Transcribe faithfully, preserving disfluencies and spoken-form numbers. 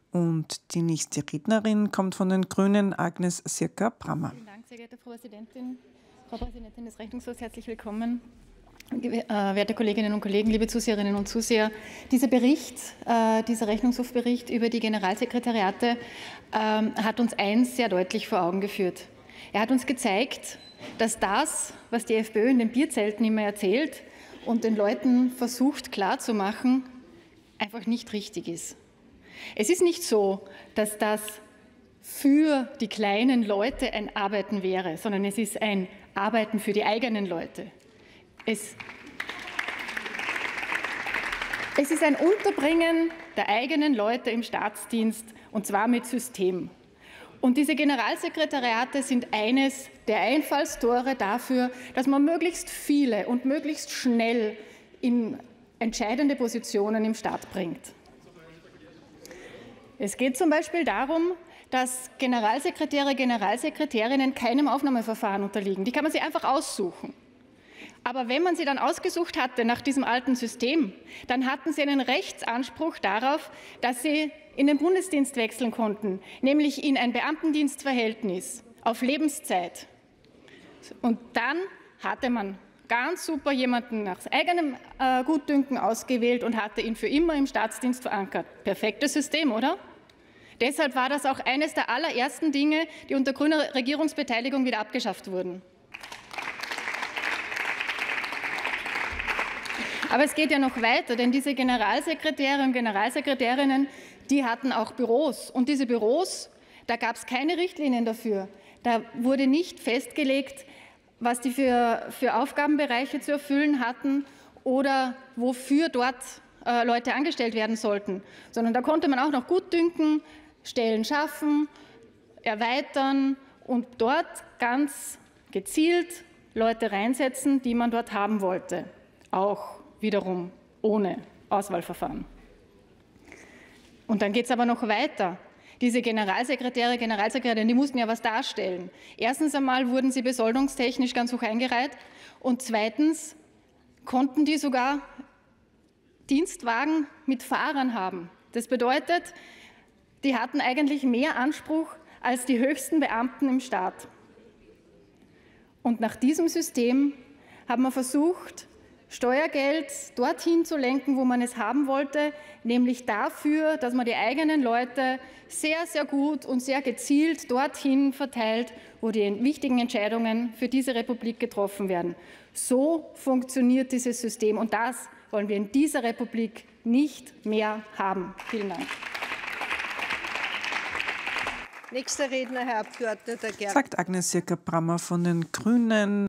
Und die nächste Rednerin kommt von den Grünen, Agnes Sirka-Brammer. Vielen Dank, sehr geehrte Frau Präsidentin. Frau Präsidentin des Rechnungshofs, herzlich willkommen. Äh, werte Kolleginnen und Kollegen, liebe Zuseherinnen und Zuseher, dieser Bericht, äh, dieser Rechnungshofbericht über die Generalsekretariate äh, hat uns eins sehr deutlich vor Augen geführt. Er hat uns gezeigt, dass das, was die FPÖ in den Bierzelten immer erzählt und den Leuten versucht klarzumachen, einfach nicht richtig ist. Es ist nicht so, dass das für die kleinen Leute ein Arbeiten wäre, sondern es ist ein Arbeiten für die eigenen Leute. Es, es ist ein Unterbringen der eigenen Leute im Staatsdienst, und zwar mit System. Und diese Generalsekretariate sind eines der Einfallstore dafür, dass man möglichst viele und möglichst schnell in entscheidende Positionen im Staat bringt. Es geht zum Beispiel darum, dass Generalsekretäre, Generalsekretärinnen keinem Aufnahmeverfahren unterliegen. Die kann man sich einfach aussuchen. Aber wenn man sie dann ausgesucht hatte nach diesem alten System, dann hatten sie einen Rechtsanspruch darauf, dass sie in den Bundesdienst wechseln konnten, nämlich in ein Beamtendienstverhältnis auf Lebenszeit. Und dann hatte man ganz super jemanden nach eigenem äh, Gutdünken ausgewählt und hatte ihn für immer im Staatsdienst verankert. Perfektes System, oder? Deshalb war das auch eines der allerersten Dinge, die unter grüner Regierungsbeteiligung wieder abgeschafft wurden. Aber es geht ja noch weiter, denn diese Generalsekretäre und Generalsekretärinnen, die hatten auch Büros. Und diese Büros, da gab es keine Richtlinien dafür. Da wurde nicht festgelegt, was die für, für Aufgabenbereiche zu erfüllen hatten oder wofür dort äh, Leute angestellt werden sollten, sondern da konnte man auch noch Gutdünken, Stellen schaffen, erweitern und dort ganz gezielt Leute reinsetzen, die man dort haben wollte, auch wiederum ohne Auswahlverfahren. Und dann geht es aber noch weiter. Diese Generalsekretäre, Generalsekretärinnen, die mussten ja was darstellen. Erstens einmal wurden sie besoldungstechnisch ganz hoch eingereiht und zweitens konnten die sogar Dienstwagen mit Fahrern haben. Das bedeutet, die hatten eigentlich mehr Anspruch als die höchsten Beamten im Staat. Und nach diesem System haben wir versucht, Steuergeld dorthin zu lenken, wo man es haben wollte, nämlich dafür, dass man die eigenen Leute sehr, sehr gut und sehr gezielt dorthin verteilt, wo die wichtigen Entscheidungen für diese Republik getroffen werden. So funktioniert dieses System, und das wollen wir in dieser Republik nicht mehr haben. Vielen Dank. Nächster Redner, Herr Abgeordneter Gerber. Sagt Agnes Sirka-Brammer von den Grünen.